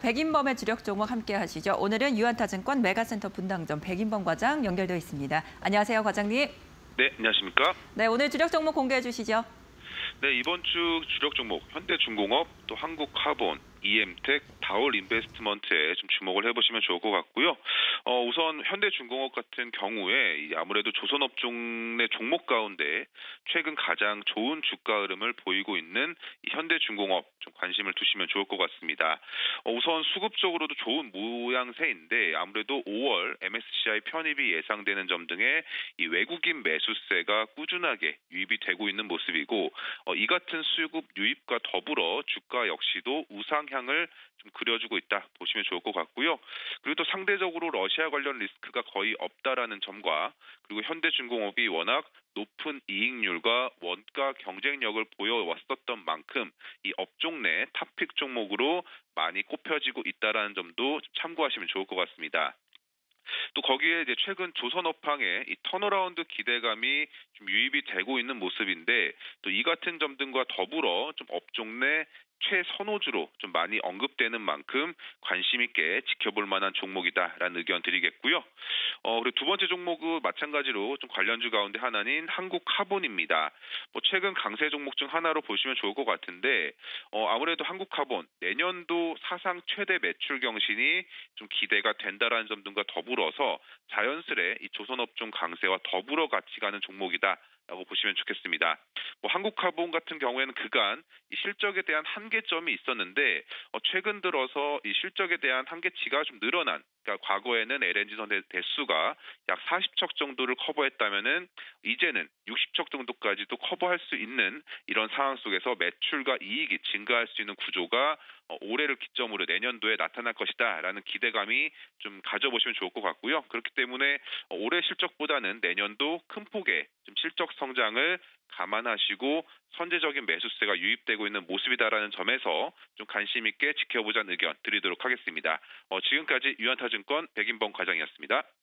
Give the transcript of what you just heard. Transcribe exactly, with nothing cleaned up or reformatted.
백인범의 주력 종목 함께 하시죠. 오늘은 유한타증권 메가센터 분당점 백인범 과장 연결되어 있습니다. 안녕하세요, 과장님. 네, 안녕하십니까? 네, 오늘 주력 종목 공개해 주시죠. 네, 이번 주 주력 종목 현대중공업, 또 한국카본, 이엠텍, 다올인베스트먼트에 좀 주목을 해보시면 좋을 것 같고요. 어, 우선 현대중공업 같은 경우에 아무래도 조선업종 내 종목 가운데 최근 가장 좋은 주가 흐름을 보이고 있는 이 현대중공업 좀 관심을 두시면 좋을 것 같습니다. 어, 우선 수급적으로도 좋은 모양새인데 아무래도 오월 엠에스시아이 편입이 예상되는 점 등의 이 외국인 매수세가 꾸준하게 유입이 되고 있는 모습이고 어, 이 같은 수급 유입과 더불어 주가 역시도 우상향을 좀 그려주고 있다 보시면 좋을 것 같고요. 그리고 또 상대적으로 러시아 관련 리스크가 거의 없다라는 점과 그리고 현대중공업이 워낙 높은 이익률과 원가 경쟁력을 보여왔었던 만큼 이 업종 내 탑픽 종목으로 많이 꼽혀지고 있다라는 점도 참고하시면 좋을 것 같습니다. 또 거기에 이제 최근 조선업황의 이 턴어라운드 기대감이 좀 유입이 되고 있는 모습인데 또 이 같은 점 등과 더불어 좀 업종 내 최선호주로 좀 많이 언급되는 만큼 관심 있게 지켜볼 만한 종목이다라는 의견 드리겠고요. 어, 그리고 두 번째 종목은 마찬가지로 좀 관련주 가운데 하나인 한국카본입니다. 뭐 최근 강세 종목 중 하나로 보시면 좋을 것 같은데 어, 아무래도 한국카본 내년도 사상 최대 매출 경신이 좀 기대가 된다라는 점 등과 더불어서 자연스레 이 조선업종 강세와 더불어 같이 가는 종목이다. 라고 보시면 좋겠습니다. 뭐 한국카본 같은 경우에는 그간 이 실적에 대한 한계점이 있었는데 어, 최근 들어서 이 실적에 대한 한계치가 좀 늘어난, 그러니까 과거에는 엘엔지 선 대수가 약 사십 척 정도를 커버했다면은 이제는 육십 척 정도까지도 커버할 수 있는 이런 상황 속에서 매출과 이익이 증가할 수 있는 구조가 어, 올해를 기점으로 내년도에 나타날 것이다라는 기대감이 좀 가져보시면 좋을 것 같고요. 그렇기 때문에 어, 올해 실적보다는 내년도 큰 폭의 좀 실적 성장을 감안하시고 선제적인 매수세가 유입되고 있는 모습이다라는 점에서 좀 관심 있게 지켜보자는 의견 드리도록 하겠습니다. 어, 지금까지 유한타증권 백인범 과장이었습니다.